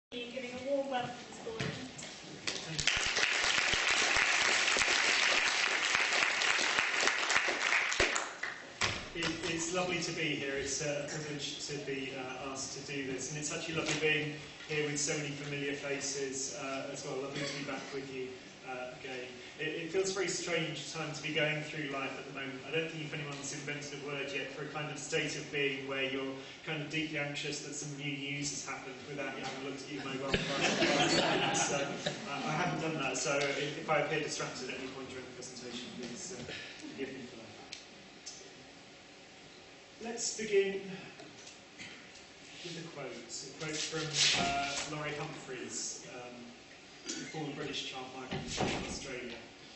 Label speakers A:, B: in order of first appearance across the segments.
A: Giving a warm welcome to Gordon.
B: It's lovely to be here. It's a privilege to be asked to do this, and it's actually lovely being here with so many familiar faces as well. Lovely to be back with you again. It feels a very strange time to be going through life at the moment. I don't think if anyone's invented a word yet for a kind of state of being where you're kind of deeply anxious that some new news has happened without you having looked at your mobile device. So I haven't done that, so if I appear distracted at any point during the presentation, please forgive me for that. Let's begin with a quote from Laurie Humphreys, former British child migrant from Australia.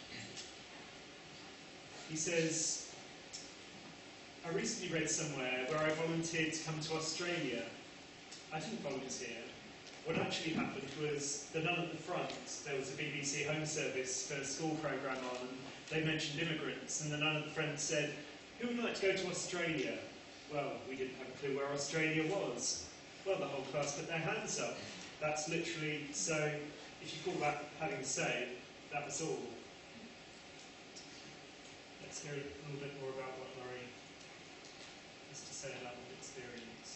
B: He says, "I recently read somewhere where I volunteered to come to Australia. I didn't volunteer. What actually happened was the nun at the front, there was a BBC Home Service for a school programme on, and they mentioned immigrants, and the nun at the front said, 'Who would like to go to Australia?' Well, we didn't have a clue where Australia was. Well, the whole class put their hands up. That's literally, so if you call that having a say, that was all." Let's hear a little bit more about what Laurie has to say about that experience.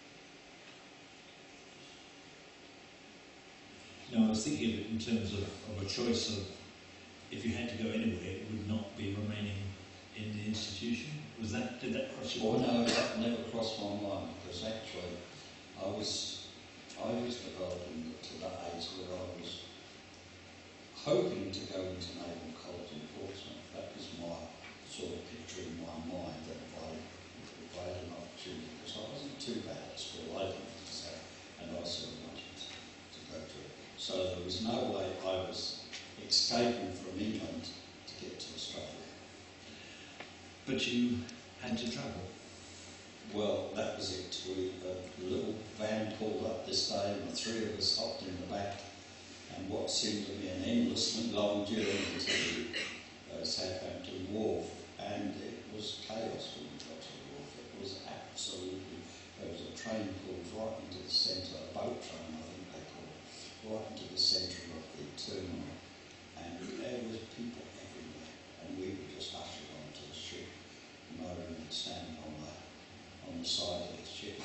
C: No, I was thinking of it in terms of a choice of, if you had to go anywhere, it would not be remaining in the institution. Did that cross your mind?
D: Well, no, that never crossed my mind, because actually I was developing to that age where I was hoping to go into Naval College in Portsmouth. That was my sort of picture in my mind, that if I had an opportunity, because I wasn't too bad at school, I didn't say, and I sort of wanted to go to it. So there was no way I was escaping from England to get to Australia.
C: But you had to travel.
D: Well, that was it. A little van pulled up this day, and the three of us hopped in the back, and what seemed to be an endlessly long journey to Southampton Wharf, and it was chaos when we got to the wharf. It was absolutely, there was a train pulled right into the centre, a boat train I think they call it, right into the centre of the terminal, and there was people everywhere, and we were just ushered onto the ship. No room to stand on the side of the ship.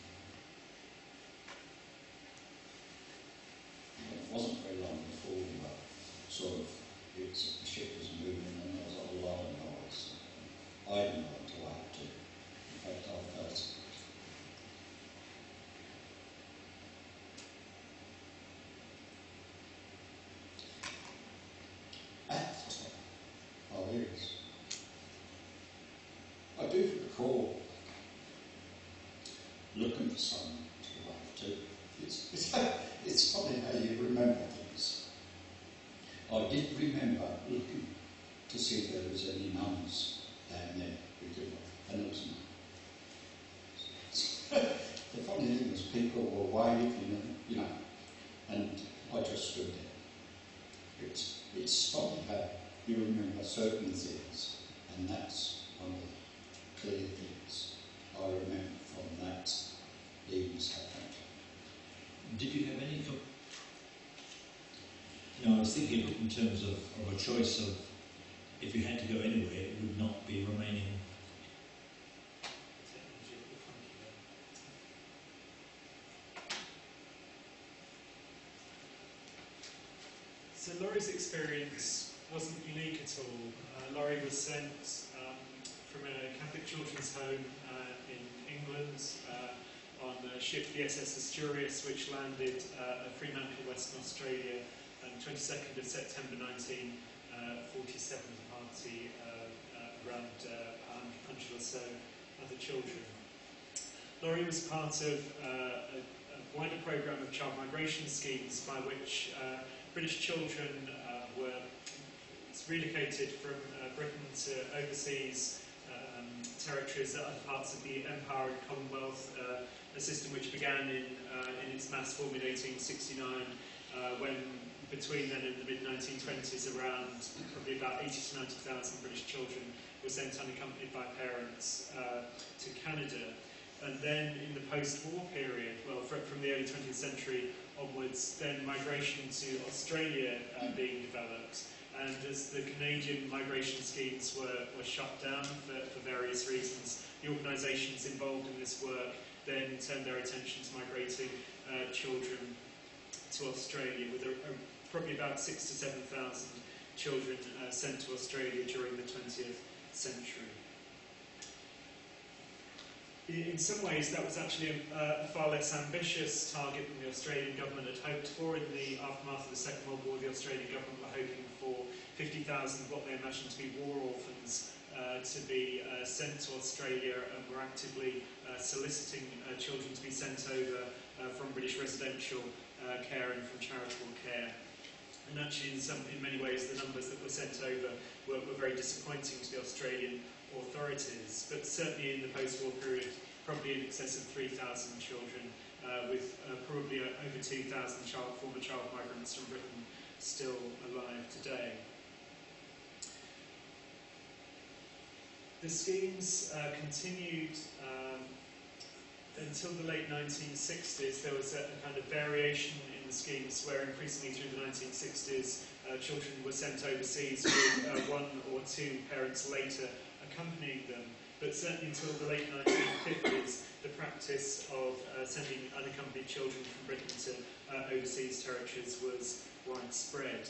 D: And it wasn't very long before we were sort of, the ship was moving and there was a lot of noise. I didn't want to wait to. In fact, I felt after our ears. I do recall looking for someone to write to. It's funny how you remember things. I did remember looking to see if there was any nuns down there we could, and there was none. The funny thing was people were waving, and I just stood there. It's funny how you remember certain things, and that's one of the clear things I remember from that leaving Southampton.
C: Did you have any... No, I was thinking of it in terms of a choice of, if you had to go anywhere, it would not be remaining.
B: So Laurie's experience wasn't unique at all. Laurie was sent from a Catholic children's home in England on the ship the SS Asturias, which landed at Fremantle, Western Australia, on 22nd of September 1947 as a party around 100 or so other children. Laurie was part of a wider programme of child migration schemes by which British children were relocated from Britain to overseas territories at other parts of the Empire and Commonwealth, a system which began in its mass form in 1869, when between then and the mid-1920s around probably about 80 to 90,000 British children were sent unaccompanied by parents to Canada. And then in the post-war period, well, from the early 20th century onwards, then migration to Australia being developed. And as the Canadian migration schemes were shut down for various reasons, the organisations involved in this work then turned their attention to migrating children to Australia, with probably about 6,000 to 7,000 children sent to Australia during the 20th century. In some ways, that was actually a far less ambitious target than the Australian government had hoped for. In the aftermath of the Second World War, the Australian government were hoping for 50,000 what they imagined to be war orphans to be sent to Australia, and were actively soliciting children to be sent over from British residential care and from charitable care. And actually, in many ways, the numbers that were sent over were very disappointing to the Australian authorities, but certainly in the post-war period, probably in excess of 3,000 children, with probably over 2,000 former child migrants from Britain still alive today. The schemes continued until the late 1960s. There was a kind of variation in the schemes where increasingly through the 1960s children were sent overseas with one or two parents later accompanying them, but certainly until the late 1950s, the practice of sending unaccompanied children from Britain to overseas territories was widespread.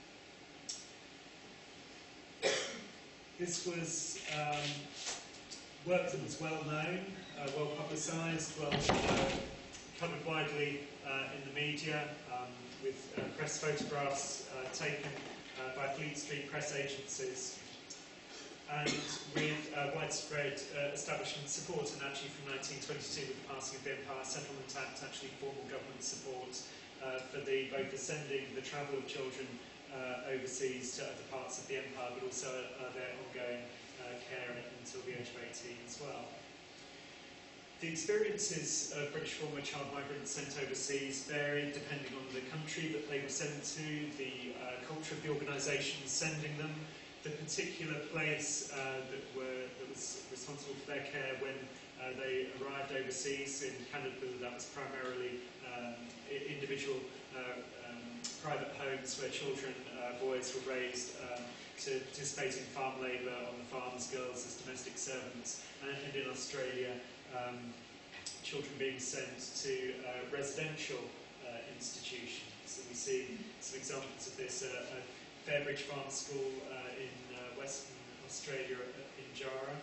B: This was work that was well known, well publicised, covered widely in the media, with press photographs taken by Fleet Street press agencies, and with widespread establishment support. And actually from 1922, with the passing of the Empire Settlement Act, actually formal government support for both the sending, the travel of children overseas to other parts of the empire, but also their ongoing care until the age of 18 as well. The experiences of British former child migrants sent overseas varied depending on the country that they were sent to, the culture of the organisations sending them, the particular place that was responsible for their care when they arrived overseas. In Canada, that was primarily individual private homes where children, boys were raised to participate in farm labour on the farms, girls as domestic servants, and in Australia, children being sent to residential institutions. So we see some examples of this. Fairbridge Farm School in Western Australia in Jarrah.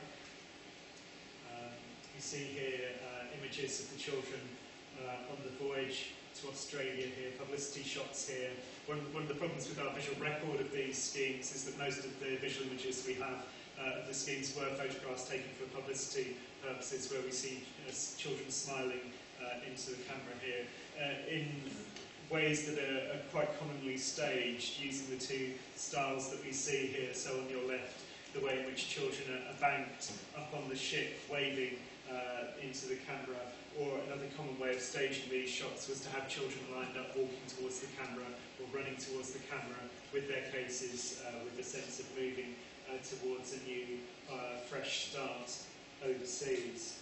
B: You see here images of the children on the voyage to Australia here, publicity shots here. One of the problems with our visual record of these schemes is that most of the visual images we have of the schemes were photographs taken for publicity purposes, where we see children smiling into the camera here in ways that are quite commonly staged, using the two styles that we see here. So on your left, the way in which children are banked up on the ship, waving into the camera, or another common way of staging these shots was to have children lined up walking towards the camera or running towards the camera with their cases, with the sense of moving towards a new, fresh start overseas.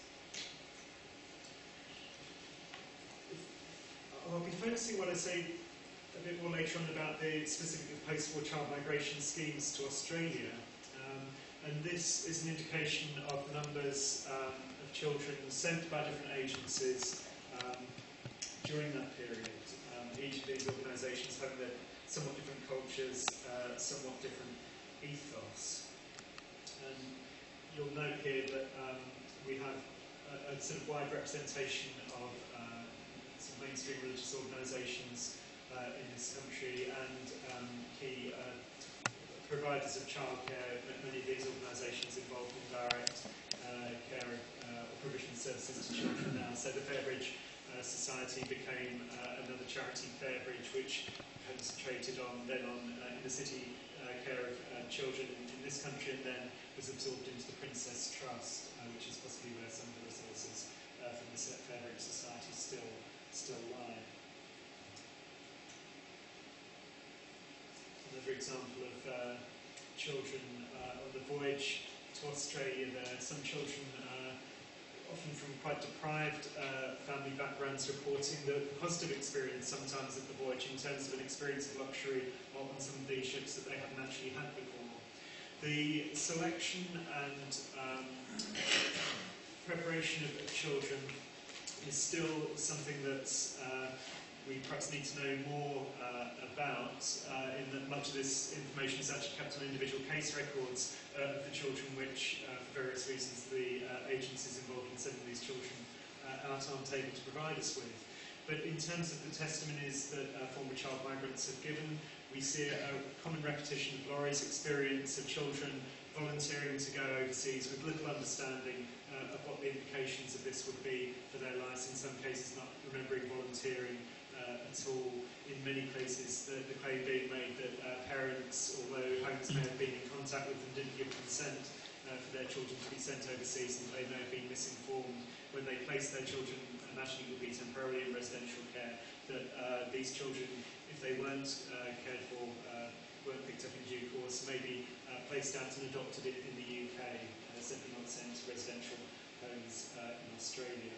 B: I'll be focusing what I say a bit more later on about the specific post-war child migration schemes to Australia. And this is an indication of the numbers of children sent by different agencies during that period. Each of these organisations having their somewhat different cultures, somewhat different ethos. And you'll note here that we have a sort of wide representation of some mainstream religious organisations in this country, and key providers of childcare. Many of these organisations involved in direct care or provision of services to children now. So the Fairbridge Society became another charity, Fairbridge, which concentrated on inner city care of children in this country, and then was absorbed into the Princess Trust, which is possibly where some of the resources from the Fairbridge Society still lie. Another example of children on the voyage to Australia there. Some children often from quite deprived family backgrounds, reporting the positive experience sometimes of the voyage in terms of an experience of luxury on some of these ships that they hadn't actually had before. The selection and preparation of children is still something that we perhaps need to know more about, in that much of this information is actually kept on individual case records of the children which, for various reasons, the agencies involved in sending these children out aren't able to provide us with. But in terms of the testimonies that former child migrants have given, we see a common repetition of Laurie's experience of children volunteering to go overseas with little understanding of what the implications of this would be for their lives, in some cases not remembering volunteering at all. In many cases, the claim being made that parents, although homes may have been in contact with them, didn't give consent for their children to be sent overseas, and they may have been misinformed when they placed their children, imagining it would be temporarily in residential care, that these children, if they weren't cared for, weren't picked up in due course, maybe placed out and adopted in the UK, simply not sent to residential homes in Australia.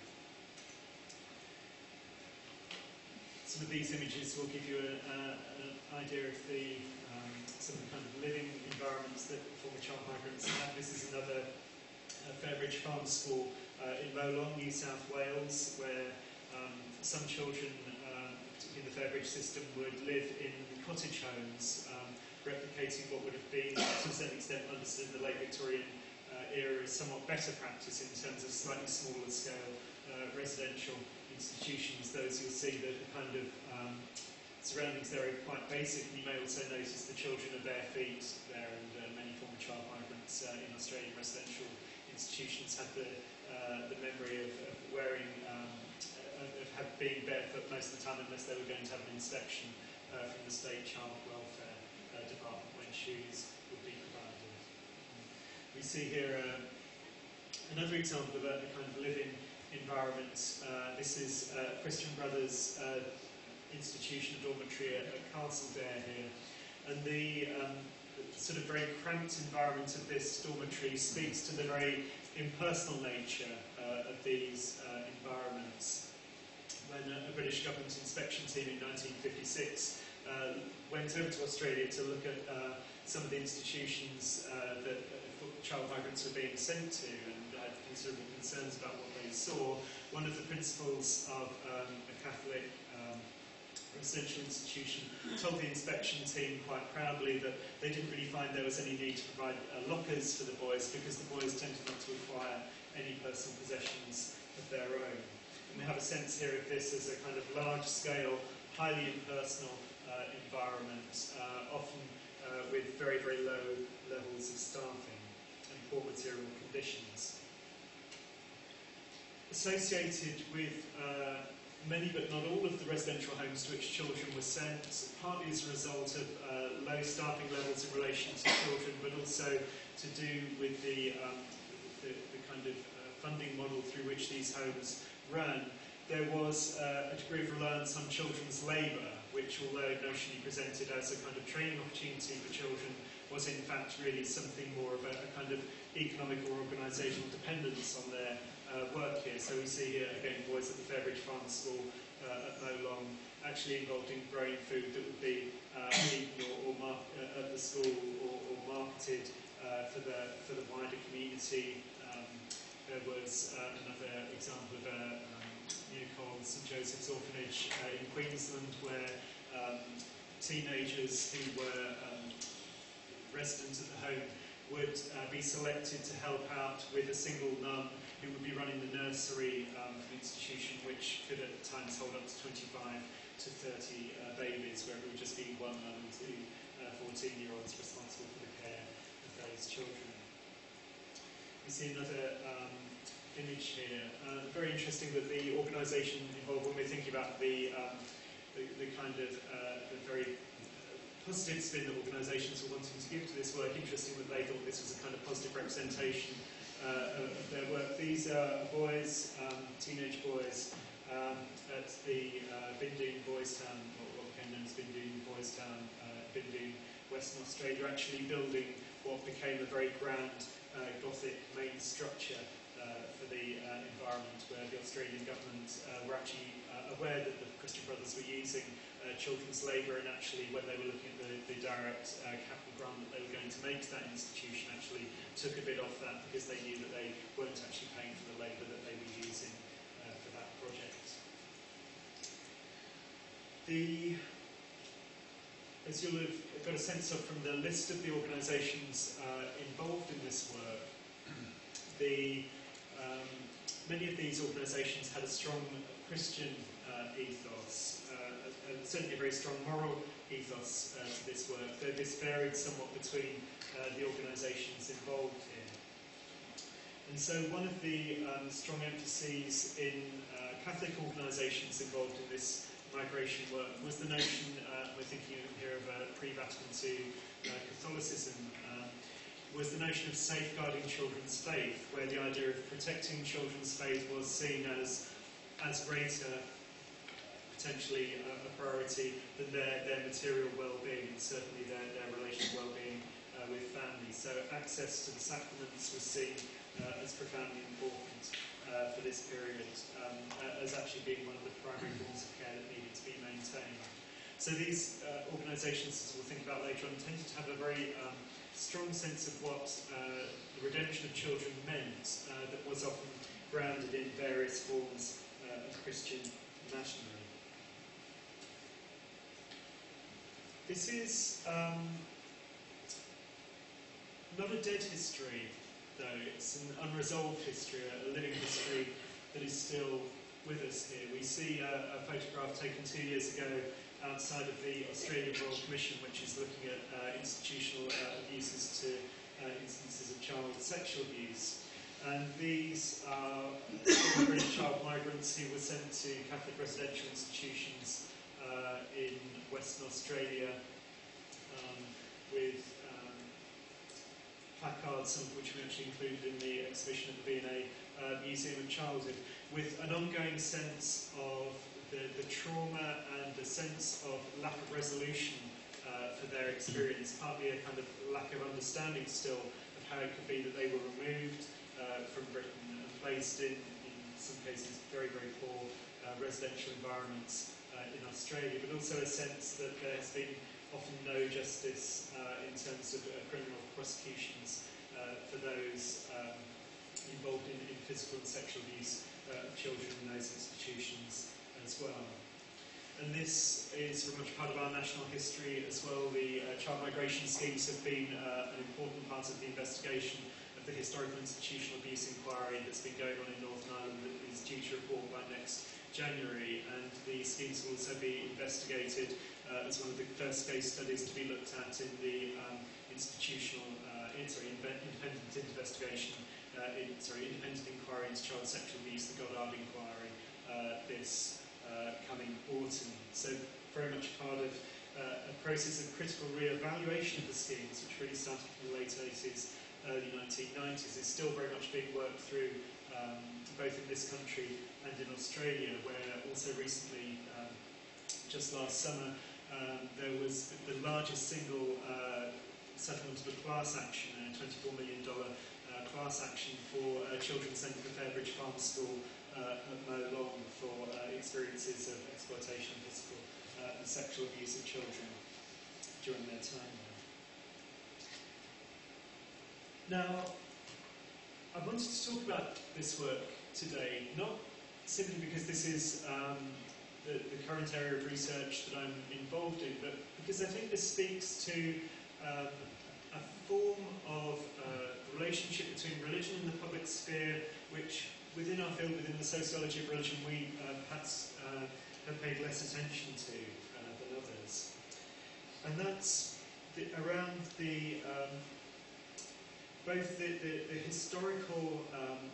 B: Some of these images will give you an idea of the some of the kind of living environments that former child migrants had. This is another Fairbridge Farm School in Molong, New South Wales, where some children, particularly in the Fairbridge system, would live in cottage homes, replicating what would have been, to a certain extent, understood in the late Victorian era as somewhat better practice in terms of slightly smaller scale residential institutions. Those you'll see that the kind of surroundings there are quite basic. You may also notice the children are bare feet there, and many former child migrants in Australian residential institutions had the memory of wearing, of being barefoot most of the time, unless they were going to have an inspection from the State Child Welfare Department when shoes would be provided. We see here another example of a kind of living environment. This is Christian Brothers institution dormitory at Castledare here, and the sort of very cramped environment of this dormitory speaks to the very impersonal nature of these environments. When a British government inspection team in 1956 went over to Australia to look at some of the institutions that child migrants were being sent to, and had considerable concerns about what they saw, one of the principals of a Catholic residential institution told the inspection team quite proudly that they didn't really find there was any need to provide lockers for the boys, because the boys tended not to acquire any personal possessions of their own. And we have a sense here of this as a kind of large-scale, highly impersonal environment, often with very, very low levels of staffing and poor material conditions. Associated with many but not all of the residential homes to which children were sent, partly as a result of low staffing levels in relation to children, but also to do with the kind of funding model through which these homes ran. There was a degree of reliance on children's labour, which, although notionally presented as a kind of training opportunity for children, was in fact really something more of a kind of economic or organisational dependence on their work here. So we see here again boys at the Fairbridge Farm School at Molong actually involved in growing food that would be eaten or at the school or marketed for the wider community. There was another example of Newcastle St Joseph's Orphanage in Queensland, where teenagers who were residents at the home would be selected to help out with a single nun who would be running the nursery for the institution, which could at times hold up to 25 to 30 babies, where it would just be one nun and two 14-year-olds responsible for the care of those children. We see another image here. Very interesting that the organisation involved, when we're thinking about the kind of the very positive spin that organisations were wanting to give to this work, interesting that they thought this was a kind of positive representation of their work. These are boys, teenage boys, at the Bindoon Boys Town, or what became known as Bindoon Boys Town, Bindoon, Western Australia, actually building what became a very grand Gothic main structure for friendly environment where the Australian government were actually aware that the Christian Brothers were using children's labour, and actually when they were looking at the direct capital grant that they were going to make to that institution, actually took a bit off that because they knew that they weren't actually paying for the labour that they were using for that project. As you'll have got a sense of from the list of the organisations involved in this work, many of these organisations had a strong Christian ethos, certainly a very strong moral ethos to this work, though this varied somewhat between the organisations involved here. And so one of the strong emphases in Catholic organisations involved in this migration work was the notion, we're thinking here of pre-Vatican II Catholicism, was the notion of safeguarding children's faith, where the idea of protecting children's faith was seen as greater, potentially a priority than their material well-being, and certainly their relational well-being with families. So access to the sacraments was seen as profoundly important for this period, as actually being one of the primary forms of care that needed to be maintained. So these organisations, as we'll think about later on, tended to have a very strong sense of what the redemption of children meant, that was often grounded in various forms of Christian imaginary. This is not a dead history, though. It's an unresolved history, a living history that is still with us here. We see a photograph taken 2 years ago outside of the Australian Royal Commission, which is looking at institutional abuses to instances of child sexual abuse. And these are British child migrants who were sent to Catholic residential institutions in Western Australia with placards, some of which we actually included in the exhibition at the V&A Museum of Childhood, with an ongoing sense of the trauma and a sense of lack of resolution for their experience, partly a kind of lack of understanding still of how it could be that they were removed from Britain and placed in some cases, very, very poor residential environments in Australia, but also a sense that there has been often no justice in terms of criminal prosecutions for those involved in physical and sexual abuse of children in those institutions as well. And this is very much part of our national history as well. The child migration schemes have been an important part of the investigation of the historical institutional abuse inquiry that's been going on in Northern Ireland, that is due to report by next January, and the schemes will also be investigated as one of the first case studies to be looked at in the independent investigation, independent inquiry into child sexual abuse, the Goddard inquiry, this coming autumn. So very much part of a process of critical re-evaluation of the schemes, which really started in the late 80s, early 1990s, is still very much being worked through both in this country and in Australia, where also recently, just last summer, there was the largest single settlement of a class action, a $24 million class action for children sent to the Fairbridge Farm School at Mow Long for experiences of exploitation, physical and sexual abuse of children during their time there. Now, I wanted to talk about this work today, not simply because this is the current area of research that I'm involved in, but because I think this speaks to a form of relationship between religion and the public sphere, which within our field, within the sociology of religion, we perhaps have paid less attention to than others. And that's around both the historical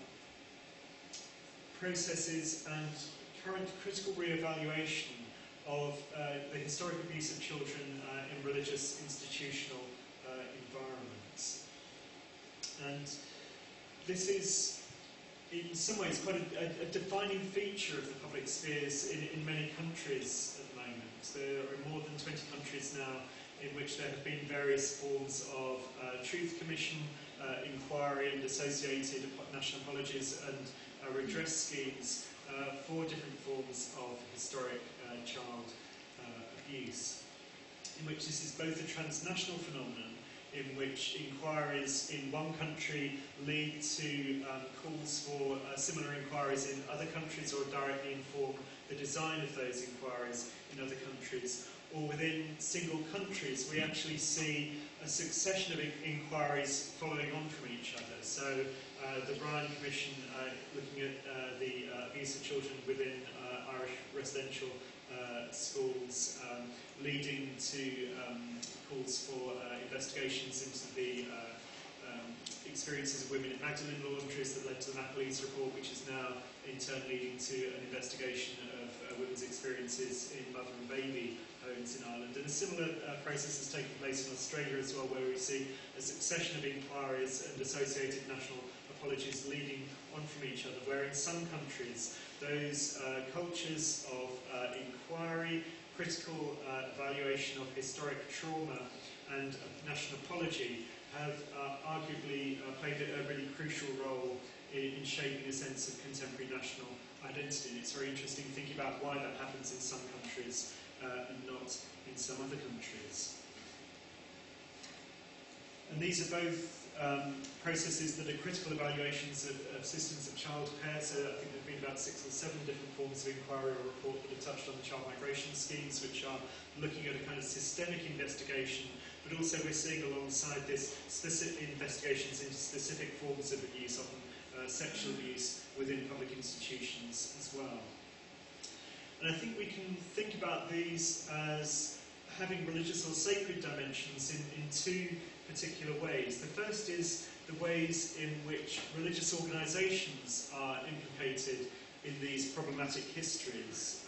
B: processes and current critical re-evaluation of the historic abuse of children in religious institutional environments. And this is, in some ways, quite a defining feature of the public spheres in many countries at the moment. There are more than 20 countries now in which there have been various forms of truth commission inquiry and associated national apologies and redress schemes for different forms of historic child abuse, in which this is both a transnational phenomenon in which inquiries in one country lead to calls for similar inquiries in other countries or directly inform the design of those inquiries in other countries, or within single countries we actually see a succession of inquiries following on from each other. So the Bryan Commission looking at the abuse of children within Irish residential schools, leading to calls for investigations into the experiences of women in Magdalene laundries that led to the Macauley's report, which is now in turn leading to an investigation of women's experiences in mother and baby homes in Ireland. And a similar process has taken place in Australia as well, where we see a succession of inquiries and associated national apologies leading on from each other, where in some countries those cultures of inquiry, critical evaluation of historic trauma and national apology have arguably played a really crucial role in shaping a sense of contemporary national identity. And it's very interesting thinking about why that happens in some countries and not in some other countries. And these are both processes that are critical evaluations of systems of child care. So I think there have been about 6 or 7 different forms of inquiry or report that have touched on the child migration schemes, which are looking at a kind of systemic investigation, but also we're seeing alongside this specific investigations into specific forms of abuse, often sexual abuse within public institutions as well. And I think we can think about these as having religious or sacred dimensions in 2 particular ways. The first is the ways in which religious organisations are implicated in these problematic histories.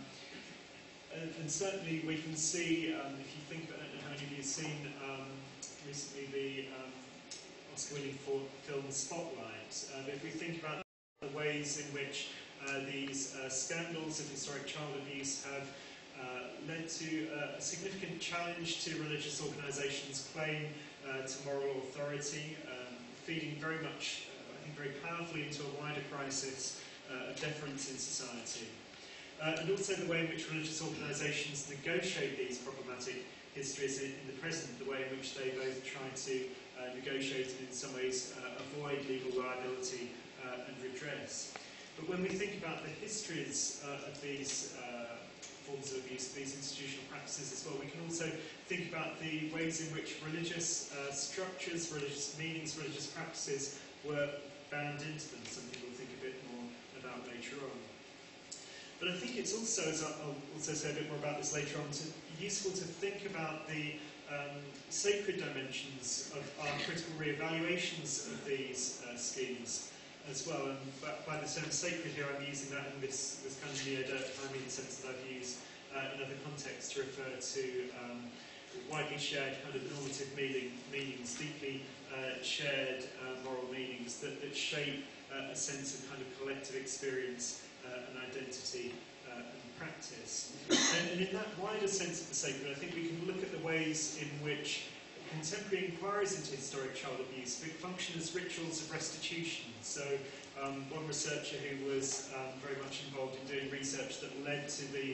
B: And certainly we can see, if you think about it, how many of you have seen recently the Oscar-winning film Spotlight. If we think about the ways in which these scandals of historic child abuse have led to a significant challenge to religious organisations' claim to moral authority, feeding very much, I think very powerfully into a wider crisis of deference in society. And also the way in which religious organisations negotiate these problematic histories in the present, the way in which they both try to negotiate and in some ways avoid legal liability and redress. But when we think about the histories of these forms of abuse, these institutional practices as well, we can also think about the ways in which religious structures, religious meanings, religious practices were bound into them, something we'll think a bit more about later on. But I think it's also, as I'll also say a bit more about this later on, useful to think about the sacred dimensions of our critical re-evaluations of these schemes as well. And by the term sacred here, I'm using that in this kind of neo-Durkheimian sense that I've used in other contexts to refer to widely shared kind of normative meanings, deeply shared moral meanings that shape a sense of kind of collective experience and identity and practice. And in that wider sense of the sacred, I think we can look at the ways in which contemporary inquiries into historic child abuse function as rituals of restitution. So one researcher who was very much involved in doing research that led to the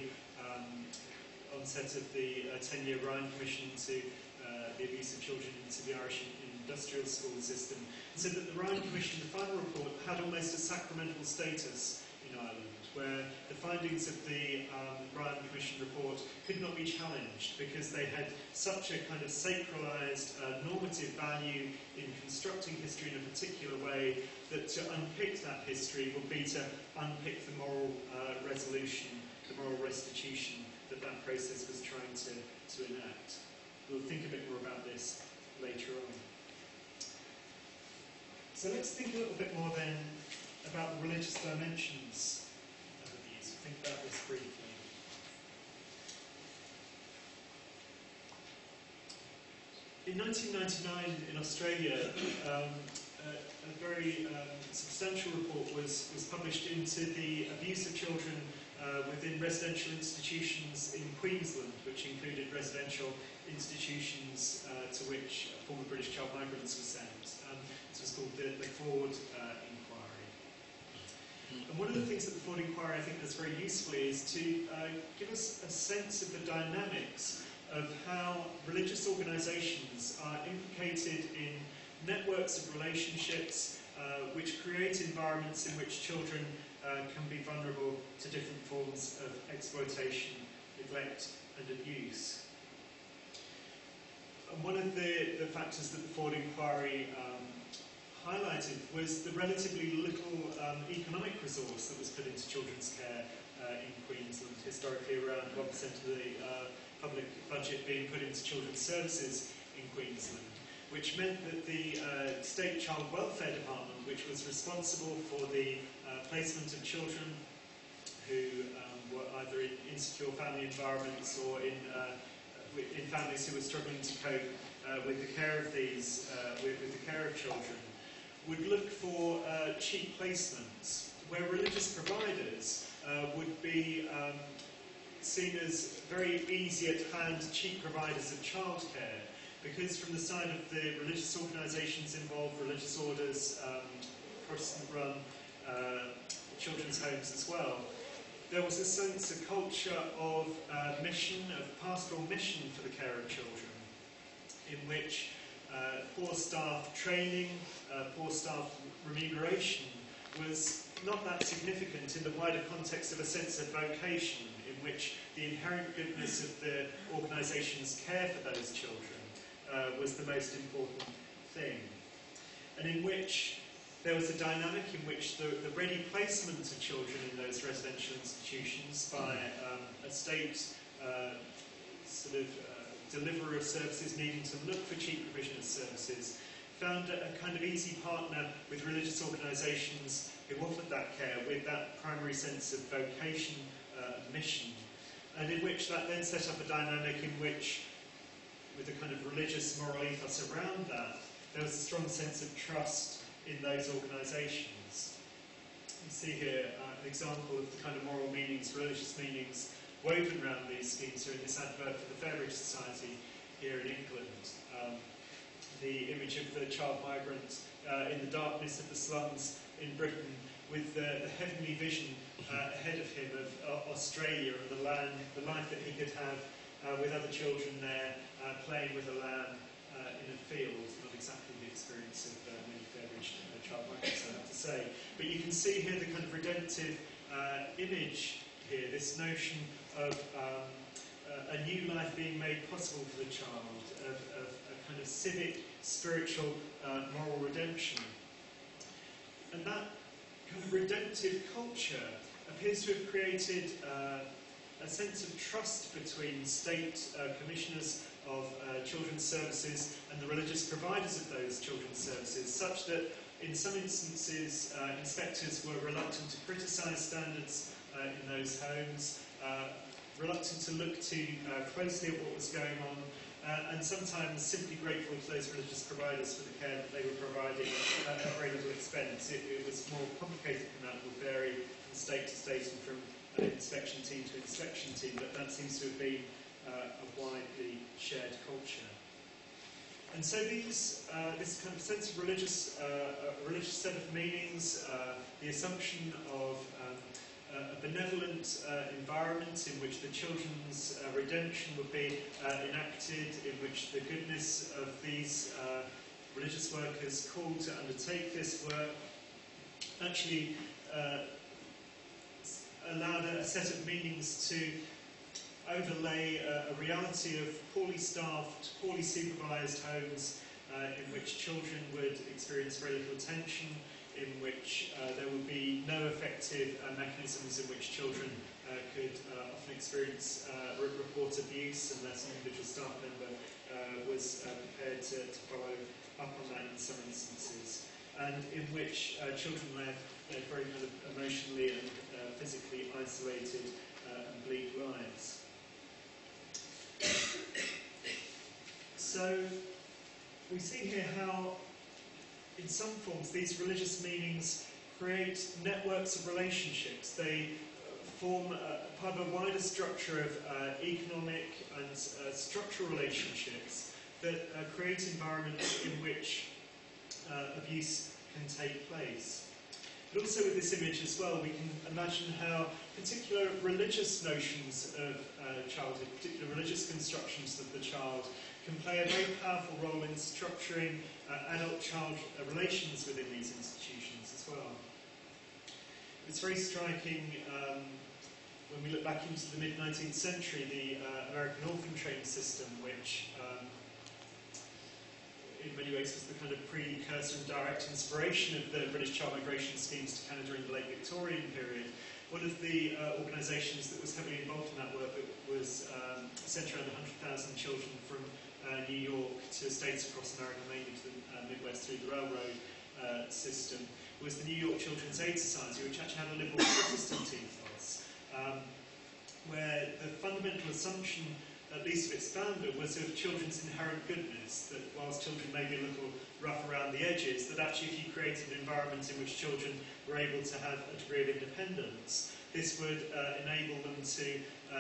B: onset of the 10-year Ryan Commission into the abuse of children into the Irish industrial school system, said that the Ryan Commission, the final report, had almost a sacramental status in Ireland, where the findings of the Ryan Commission report could not be challenged because they had such a kind of sacralised normative value in constructing history in a particular way that to unpick that history would be to unpick the moral resolution, the moral restitution that that process was trying to enact. We'll think a bit more about this later on. So let's think a little bit more then about the religious dimensions of abuse. Think about this briefly. In 1999 in Australia, a very substantial report was published into the abuse of children within residential institutions in Queensland, which included residential institutions to which former British child migrants were sent. This was called the Ford Inquiry. And one of the things that the Ford Inquiry I think does very usefully is to give us a sense of the dynamics of how religious organisations are implicated in networks of relationships which create environments in which children can be vulnerable to different forms of exploitation, neglect and abuse. And one of the factors that the Ford Inquiry highlighted was the relatively little economic resource that was put into children's care in Queensland. Historically, around 1% of the public budget being put into children's services in Queensland, which meant that the State Child Welfare Department, which was responsible for the placement of children who were either in insecure family environments or in families who were struggling to cope with the care of these, with the care of children, would look for cheap placements where religious providers would be seen as very easy at hand, cheap providers of childcare, because from the side of the religious organisations involved, religious orders, Protestant-run children's homes as well, there was a sense, a culture of mission, of pastoral mission for the care of children, in which poor staff training, poor staff remuneration was not that significant in the wider context of a sense of vocation, in which the inherent goodness of the organisation's care for those children was the most important thing, and in which there was a dynamic in which the ready placement of children in those residential institutions by a state sort of deliverer of services needing to look for cheap provision of services found a kind of easy partner with religious organisations who offered that care with that primary sense of vocation and mission, and in which that then set up a dynamic in which, with a kind of religious moral ethos around that, there was a strong sense of trust in those organisations. You see here an example of the kind of moral meanings, religious meanings woven around these schemes here in this advert for the Fairbridge Society here in England. The image of the child migrant in the darkness of the slums in Britain with the heavenly vision ahead of him of Australia and the land, the life that he could have with other children there playing with a lamb in a field. Not exactly the experience of many Fairbridge child migrants, I have to say. But you can see here the kind of redemptive image here, this notion of a new life being made possible for the child, of a kind of civic, spiritual, moral redemption. And that kind of redemptive culture appears to have created a sense of trust between state commissioners of children's services and the religious providers of those children's services, such that in some instances inspectors were reluctant to criticise standards in those homes, reluctant to look too closely at what was going on, and sometimes simply grateful to those religious providers for the care that they were providing at very little expense. It was more complicated than that, would vary from state to state and from inspection team to inspection team, but that seems to have been a widely shared culture. And so this kind of sense of religious, a religious set of meanings, the assumption of a benevolent environment in which the children's redemption would be enacted, in which the goodness of these religious workers called to undertake this work actually allowed a set of meanings to overlay a reality of poorly staffed, poorly supervised homes in which children would experience very little attention, in which there would be no effective mechanisms in which children could often experience report abuse unless an individual staff member was prepared to follow up on that in some instances, and in which children led very kind of emotionally and physically isolated and bleak lives. So we see here how, in some forms, these religious meanings create networks of relationships. They form part of a wider structure of economic and structural relationships that create environments in which abuse can take place. But also with this image as well, we can imagine how particular religious notions of childhood, particular religious constructions of the child, can play a very powerful role in structuring adult-child relations within these institutions as well. It's very striking when we look back into the mid-19th century, the American orphan train system, which in many ways was the kind of precursor and direct inspiration of the British child migration schemes to Canada in the late Victorian period. One of the organisations that was heavily involved in that work was centred around 100,000 children from New York to states across America, mainly to the Midwest through the railroad system, was the New York Children's Aid Society, which actually had a liberal Protestant ethos, where the fundamental assumption, at least of its founder, was of children's inherent goodness, that whilst children may be a little rough around the edges, that actually if you created an environment in which children were able to have a degree of independence, this would enable them to,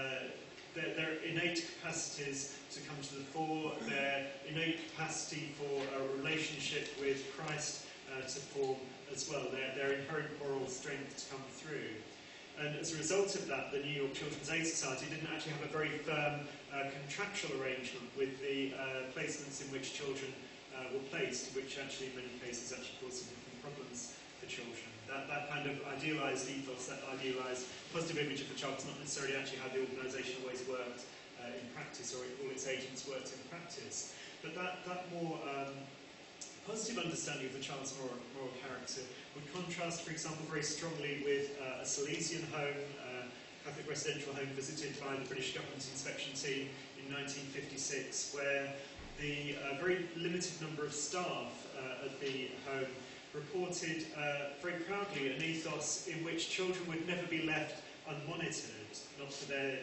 B: their innate capacities to come to the fore, their innate capacity for a relationship with Christ to form as well, their inherent moral strength to come through. And as a result of that, the New York Children's Aid Society didn't actually have a very firm contractual arrangement with the placements in which children were placed, which actually in many cases actually caused significant problems for children. That kind of idealised ethos, that idealised positive image of the child is not necessarily actually how the organisation always worked in practice, or all its agents worked in practice. But that more positive understanding of the child's moral character would contrast, for example, very strongly with a Salesian home, Catholic residential home visited by the British government inspection team in 1956, where the very limited number of staff at the home reported very proudly an ethos in which children would never be left unmonitored, not for their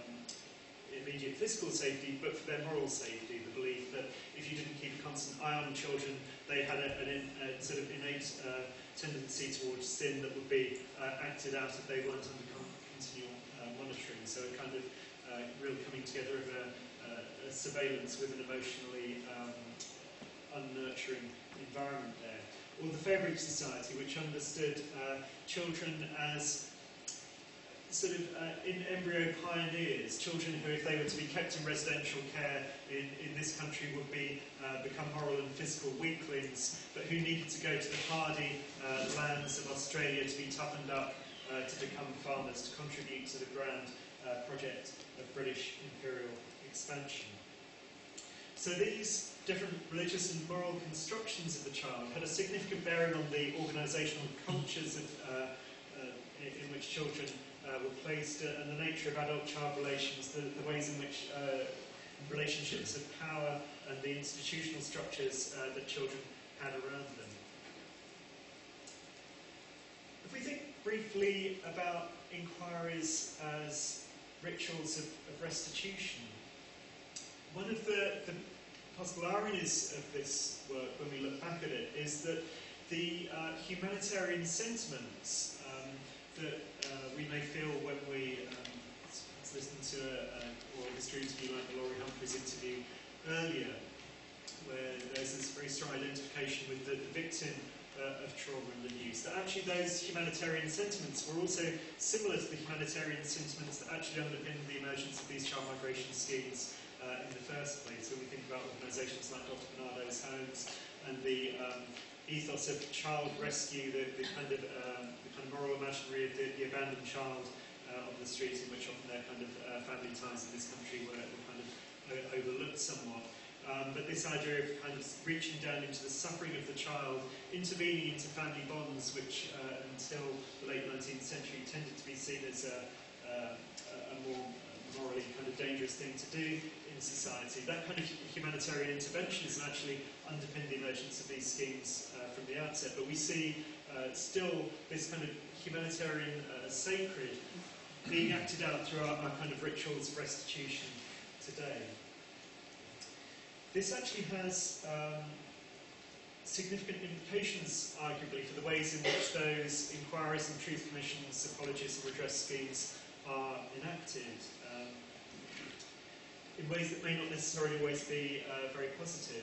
B: immediate physical safety, but for their moral safety, the belief that if you didn't keep a constant eye on children, they had a sort of innate tendency towards sin that would be acted out if they weren't under continual monitoring. So a kind of real coming together of a surveillance with an emotionally unnurturing environment there. Or the Fairbridge Society, which understood children as sort of in embryo pioneers, children who, if they were to be kept in residential care in this country, would become moral and physical weaklings, but who needed to go to the hardy lands of Australia to be toughened up to become farmers, to contribute to the grand project of British imperial expansion. So these different religious and moral constructions of the child had a significant bearing on the organisational cultures in which children were placed, and the nature of adult-child relations, the ways in which relationships of power and the institutional structures that children had around them. If we think briefly about inquiries as rituals of restitution, one of the possible ironies of this work, when we look back at it, is that the humanitarian sentiments that we may feel when we listen to an oral history interview like the Laurie Humphreys interview earlier, where there's this very strong identification with the victim of trauma and abuse, that actually those humanitarian sentiments were also similar to the humanitarian sentiments that actually underpinned the emergence of these child migration schemes in the first place. When we think about organisations like Dr. Bernardo's Homes and the ethos of child rescue, the kind of moral imaginary of the abandoned child on the street, in which often their kind of family ties in this country were kind of overlooked somewhat. But this idea of kind of reaching down into the suffering of the child, intervening into family bonds, which until the late 19th century tended to be seen as a more morally kind of dangerous thing to do in society. That kind of humanitarian interventionism actually underpinned the emergence of these schemes from the outset, but we see still this kind of humanitarian sacred being acted out through our kind of rituals of restitution today. This actually has significant implications, arguably, for the ways in which those inquiries and truth commissions, apologies and redress schemes are enacted in ways that may not necessarily always be very positive.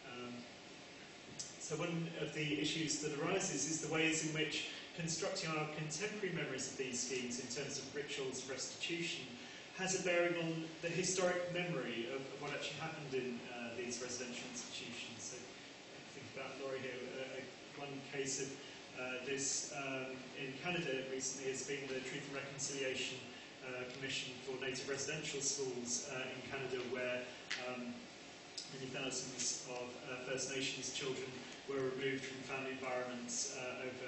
B: So one of the issues that arises is the ways in which constructing our contemporary memories of these schemes in terms of rituals of restitution has a bearing on the historic memory of what actually happened in these residential institutions. So think about Laurie here. One case of this in Canada recently has been the Truth and Reconciliation Commission for Native Residential Schools in Canada, where many thousands of First Nations children were removed from family environments over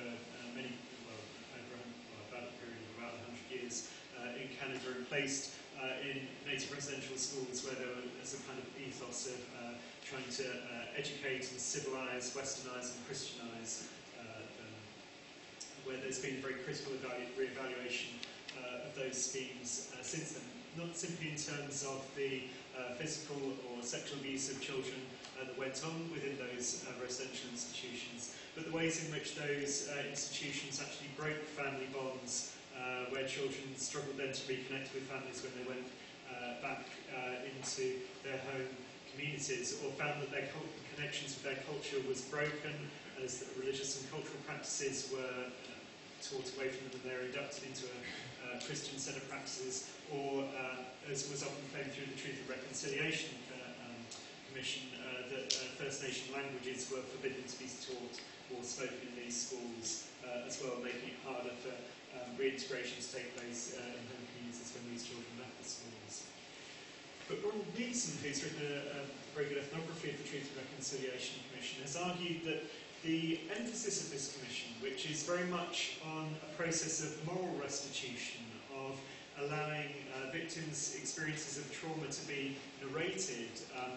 B: about a period of about 100 years in Canada, and placed in native residential schools where there was a kind of ethos of trying to educate and civilise, westernise and Christianise them, where there's been a very critical re-evaluation of those schemes since then, not simply in terms of the physical or sexual abuse of children that went on within those residential institutions, but the ways in which those institutions actually broke family bonds, where children struggled then to reconnect with families when they went back into their home communities, or found that their connections with their culture was broken as the religious and cultural practices were taught away from them and they're inducted into a Christian set of practices, or as was often claimed through the Truth and Reconciliation Commission, that First Nation languages were forbidden to be taught or spoken in these schools as well, making it harder for reintegration to take place in home communities when these children left the schools. But Ronald Neeson, who's written a very good ethnography of the Truth and Reconciliation Commission, has argued that the emphasis of this commission, which is very much on a process of moral restitution, of allowing victims' experiences of trauma to be narrated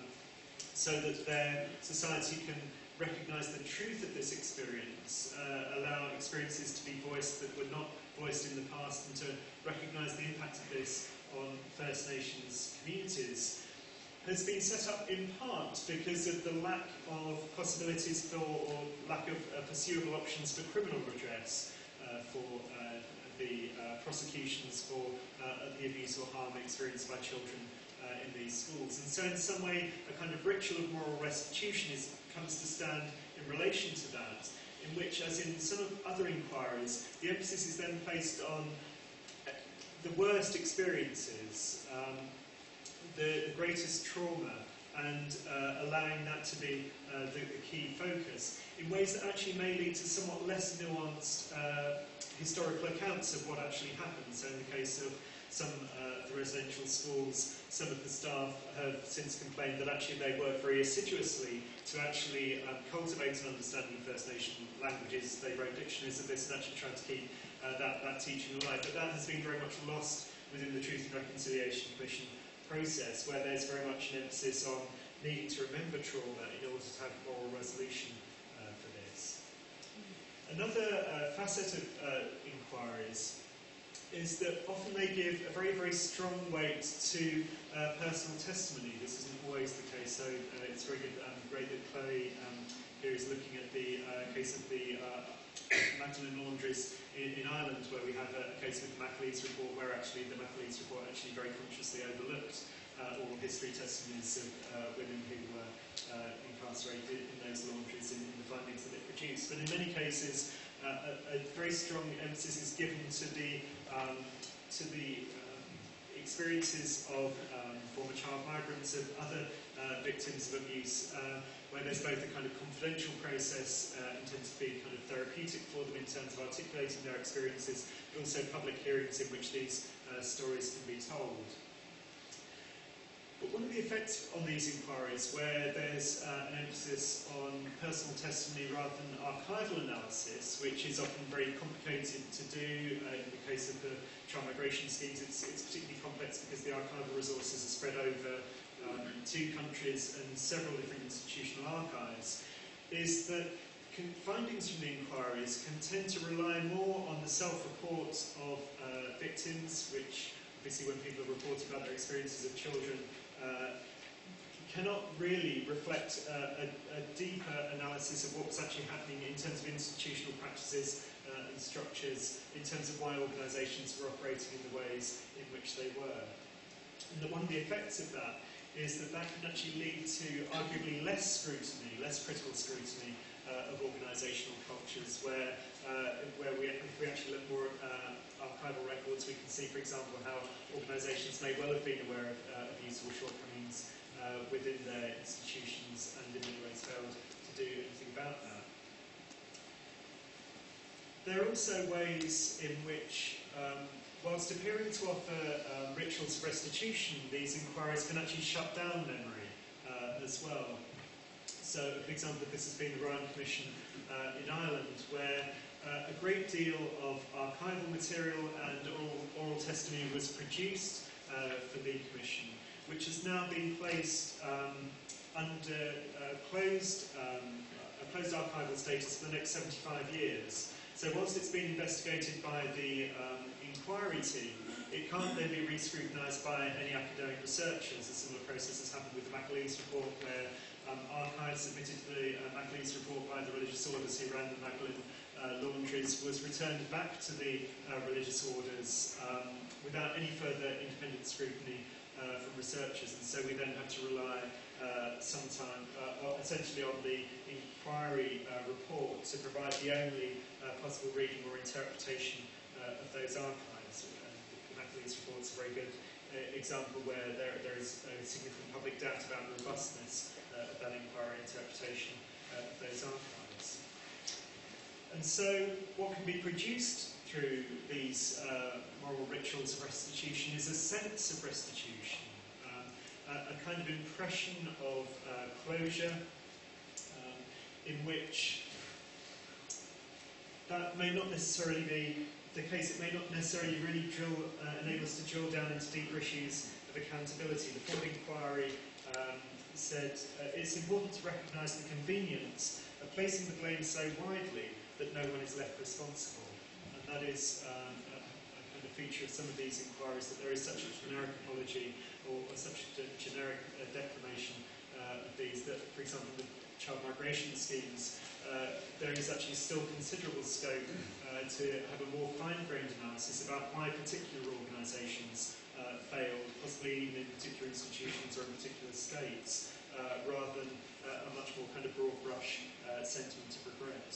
B: so that their society can recognise the truth of this experience, allow experiences to be voiced that were not voiced in the past, and to recognise the impact of this on First Nations communities, has been set up in part because of the lack of possibilities for, or lack of pursuable options for criminal redress for the prosecutions for the abuse or harm experienced by children in these schools. And so in some way, a kind of ritual of moral restitution comes to stand in relation to that, in which, as in some of other inquiries, the emphasis is then placed on the worst experiences, the greatest trauma, and allowing that to be the key focus, in ways that actually may lead to somewhat less nuanced historical accounts of what actually happened. So in the case of some of the residential schools, some of the staff have since complained that actually they work very assiduously to actually cultivate an understanding of First Nation languages. They wrote dictionaries of this and actually tried to keep that teaching alive. But that has been very much lost within the Truth and Reconciliation Commission process, where there's very much an emphasis on needing to remember trauma in order to have moral resolution for this. Another facet of inquiries is that often they give a very, very strong weight to personal testimony. This isn't always the case, so it's very good, great that Chloe here is looking at the case of the Magdalen Laundries in Ireland, where we have a case with the McAleese report, where actually the McAleese report actually very consciously overlooked oral history testimonies of women who were incarcerated in those laundries in the findings that it produced. But in many cases, a very strong emphasis is given to the experiences of former child migrants, of other victims of abuse, where there's both a kind of confidential process intended to be kind of therapeutic for them in terms of articulating their experiences, but also public hearings in which these stories can be told. But one of the effects on these inquiries, where there's an emphasis on personal testimony rather than archival analysis, which is often very complicated to do, in the case of the child migration schemes, it's particularly complex because the archival resources are spread over 2 countries and several different institutional archives, is that findings from the inquiries can tend to rely more on the self-report of victims, which obviously when people are reporting about their experiences of children, cannot really reflect a deeper analysis of what was actually happening in terms of institutional practices and structures in terms of why organisations were operating in the ways in which they were. And one of the effects of that is that can actually lead to arguably less scrutiny, less critical scrutiny of organisational cultures, where if we actually look more at archival records, we can see, for example, how organisations may well have been aware of abuse or shortcomings within their institutions and in many ways failed to do anything about that. There are also ways in which, whilst appearing to offer rituals of restitution, these inquiries can actually shut down memory as well. So, for example, this has been the Ryan Commission in Ireland, where a great deal of archival material and oral testimony was produced for the Commission, which has now been placed under closed archival status for the next 75 years. So whilst it's been investigated by the inquiry team, it can't then be re-scrutinised by any academic researchers. A similar process has happened with the McAleese report, where archives submitted to the McAleese report by the religious orders who ran the Magdalen laundries was returned back to the religious orders without any further independent scrutiny from researchers, and so we then had to rely essentially on the inquiry report to provide the only possible reading or interpretation of those archives. And the McAleese report is a very good example where there is a significant public doubt about the robustness of that inquiry interpretation of those archives. And so what can be produced through these moral rituals of restitution is a sense of restitution, a kind of impression of closure, in which that may not necessarily be the case. It may not necessarily really enable us to drill down into deeper issues of accountability. The Ford inquiry said it's important to recognise the convenience of placing the blame so widely that no one is left responsible. And that is a kind of feature of some of these inquiries, that there is such a generic apology or such a generic declamation of these, that, for example, the child migration schemes, there is actually still considerable scope to have a more fine-grained analysis about why particular organisations failed, possibly even in particular institutions or in particular states, rather than a much more kind of broad brush sentiment of regret.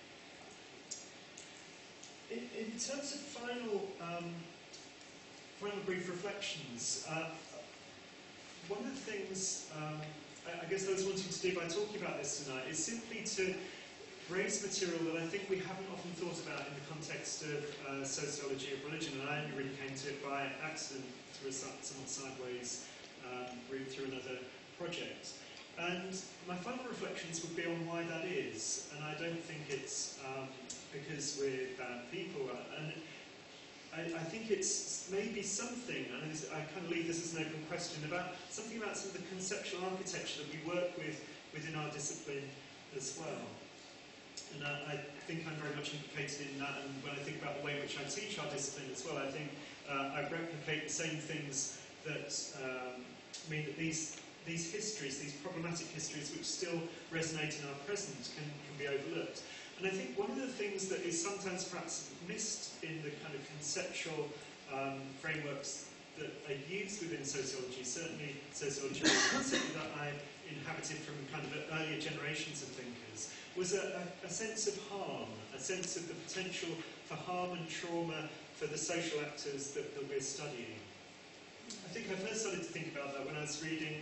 B: In terms of final brief reflections, one of the things I guess I was wanting to do by talking about this tonight is simply to raise material that I think we haven't often thought about in the context of sociology of religion, and I only really came to it by accident through a somewhat sideways route through another project. And my final reflections would be on why that is, and I don't think it's because we're bad people, and I think it's maybe something, and I kind of leave this as an open question, about something about some of the conceptual architecture that we work with within our discipline as well. And I think I'm very much implicated in that, and when I think about the way in which I teach our discipline as well, I think I replicate the same things that mean that these histories, these problematic histories which still resonate in our present, can be overlooked. And I think one of the things that is sometimes perhaps missed in the kind of conceptual frameworks that are used within sociology, certainly sociology that I inhabited from kind of earlier generations of thinkers, was a sense of harm, a sense of the potential for harm and trauma for the social actors that we're studying. I think I first started to think about that when I was reading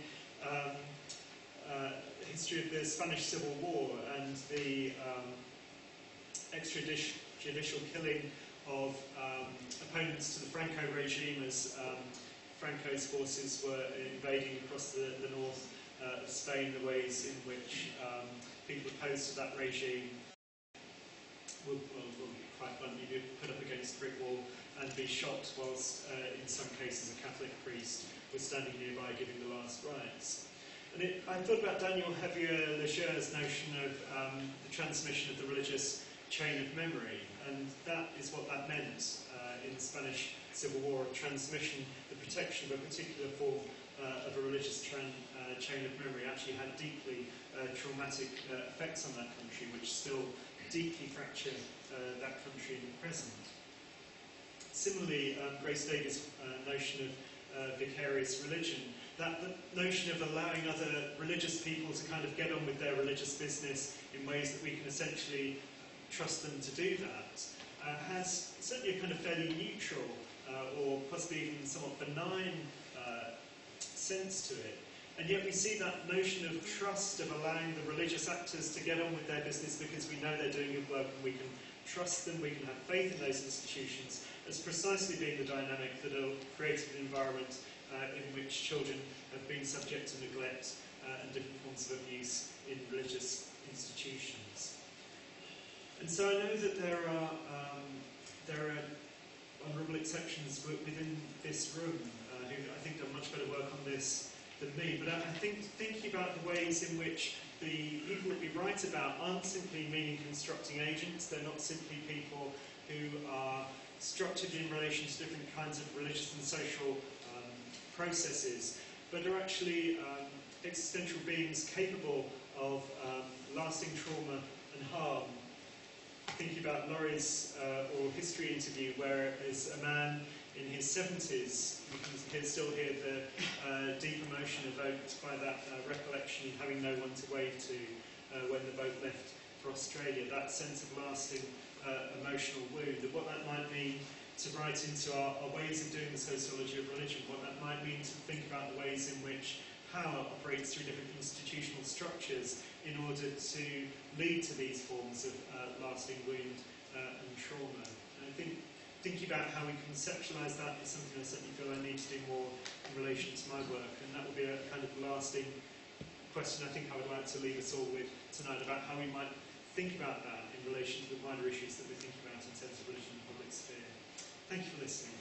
B: history of the Spanish Civil War and the extrajudicial killing of opponents to the Franco regime as Franco's forces were invading across the north of Spain, the ways in which people opposed to that regime will quite bluntly be put up against a brick wall and be shot whilst, in some cases, a Catholic priest was standing nearby giving the last rites. And I thought about Daniel Javier Lejeur's notion of the transmission of the religious chain of memory, and that is what that meant in the Spanish Civil War, transmission, the protection of a particular form of a religious chain of memory actually had deeply traumatic effects on that country, which still deeply fracture that country in the present. Similarly, Grace Davis' notion of vicarious religion, that the notion of allowing other religious people to kind of get on with their religious business in ways that we can essentially trust them to do that, has certainly a kind of fairly neutral or possibly even somewhat benign sense to it. And yet we see that notion of trust, of allowing the religious actors to get on with their business because we know they're doing good work and we can trust them, we can have faith in those institutions, as precisely being the dynamic that will create an environment in which children have been subject to neglect and different forms of abuse in religious institutions. And so I know that there are honourable exceptions within this room who I think done much better work on this than me, but I think thinking about the ways in which the people that we write about aren't simply meaning constructing agents, they're not simply people who are structured in relation to different kinds of religious and social processes, but are actually existential beings capable of lasting trauma and harm. Thinking about Laurie's oral history interview, where is a man in his 70s, you can still hear the deep emotion evoked by that recollection of having no one to wave to when the boat left for Australia, that sense of lasting emotional wound, and what that might mean to write into our ways of doing the sociology of religion, what that might mean to think about the ways in which power operates through different institutional structures in order to lead to these forms of lasting wound and trauma. And I think thinking about how we conceptualise that is something I certainly feel I need to do more in relation to my work, and that will be a kind of lasting question I think I would like to leave us all with tonight, about how we might think about that in relation to the wider issues that we're thinking about in terms of religion and the public sphere. Thank you for listening.